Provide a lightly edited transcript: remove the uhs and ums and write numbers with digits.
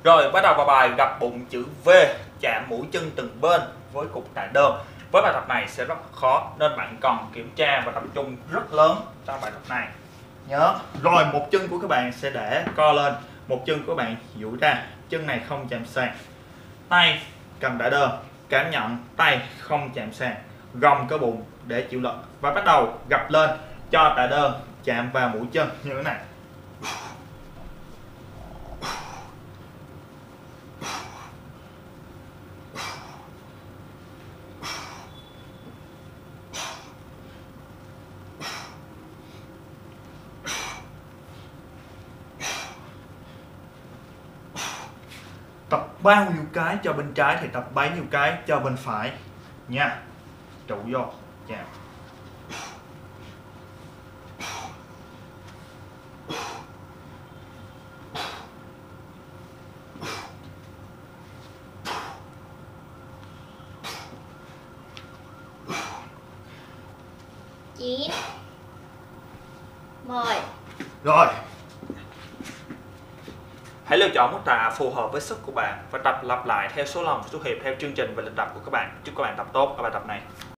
Rồi bắt đầu vào bài gập bụng chữ V, chạm mũi chân từng bên với cục tạ đơn. Với bài tập này sẽ rất khó nên bạn cần kiểm tra và tập trung rất lớn trong bài tập này. Nhớ, rồi một chân của các bạn sẽ để co lên, một chân của bạn duỗi ra, chân này không chạm sàn. Tay cầm tạ đơn, cảm nhận tay không chạm sàn, gồng cơ bụng để chịu lực và bắt đầu gập lên cho tạ đơn chạm vào mũi chân như thế này. Tập bao nhiêu cái cho bên trái thì tập bấy nhiêu cái cho bên phải nha. Trụ vô, chạm. Chín, 10. Rồi, hãy lựa chọn mức tạ phù hợp với sức của bạn và tập lặp lại theo số lần, số hiệp theo chương trình và lịch tập của các bạn. Chúc các bạn tập tốt ở bài tập này.